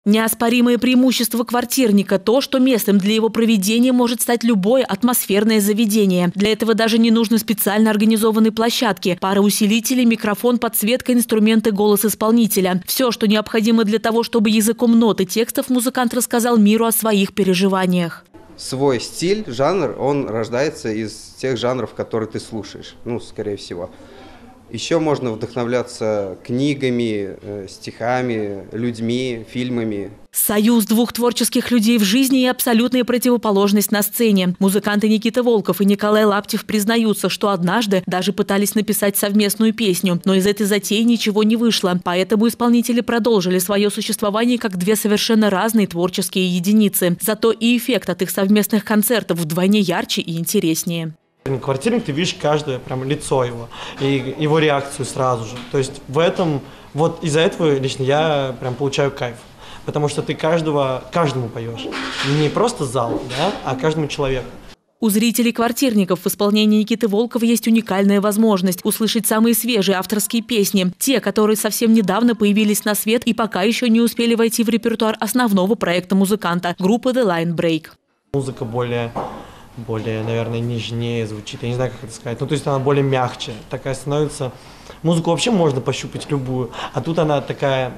Неоспоримое преимущество квартирника – то, что местом для его проведения может стать любое атмосферное заведение. Для этого даже не нужны специально организованные площадки, пара усилителей, микрофон, подсветка, инструменты, голос исполнителя. Все, что необходимо для того, чтобы языком нот и текстов музыкант рассказал миру о своих переживаниях. Свой стиль, жанр, он рождается из тех жанров, которые ты слушаешь, скорее всего. Еще можно вдохновляться книгами, стихами, людьми, фильмами. Союз двух творческих людей в жизни и абсолютная противоположность на сцене. Музыканты Никита Волков и Николай Лаптев признаются, что однажды даже пытались написать совместную песню, но из этой затеи ничего не вышло. Поэтому исполнители продолжили свое существование как две совершенно разные творческие единицы. Зато и эффект от их совместных концертов вдвойне ярче и интереснее. Квартирник, ты видишь каждое прям лицо его и его реакцию сразу же. То есть вот из-за этого лично я прям получаю кайф. Потому что ты каждому поешь. Не просто зал, да, а каждому человеку. У зрителей квартирников в исполнении Никиты Волкова есть уникальная возможность услышать самые свежие авторские песни. Те, которые совсем недавно появились на свет и пока еще не успели войти в репертуар основного проекта музыканта – группы The Line Break. Музыка более, наверное, нежнее звучит. Я не знаю, как это сказать. То есть она более мягче. Такая становится. Музыку вообще можно пощупать любую. А тут она такая,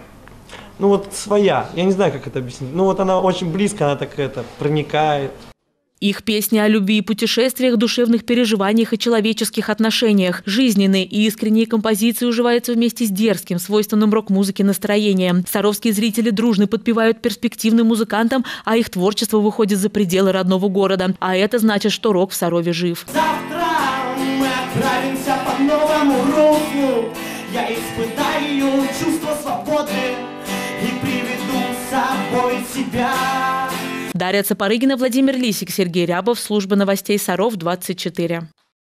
своя. Я не знаю, как это объяснить. Она очень близко, она так проникает. Их песни о любви и путешествиях, душевных переживаниях и человеческих отношениях. Жизненные и искренние композиции уживаются вместе с дерзким, свойственным рок-музыке настроением. Саровские зрители дружно подпевают перспективным музыкантам, а их творчество выходит за пределы родного города. А это значит, что рок в Сарове жив. Завтра мы отправимся по новому руслу. Я испытаю чувство свободы и приведу с собой себя. Дарья Цапарыгина, Владимир Лисик, Сергей Рябов, служба новостей Саров 24.